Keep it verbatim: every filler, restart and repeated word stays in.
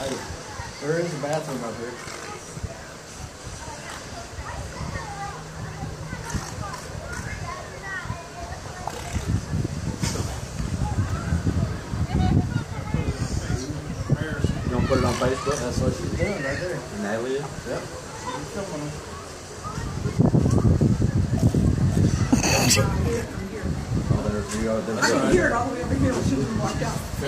Hey, there is a bathroom up here. You gonna put it on Facebook? That's what she's doing right there. Natalie is? Yep. She's filming them. Oh, there's you. I can hear it all the way over here when she walked out.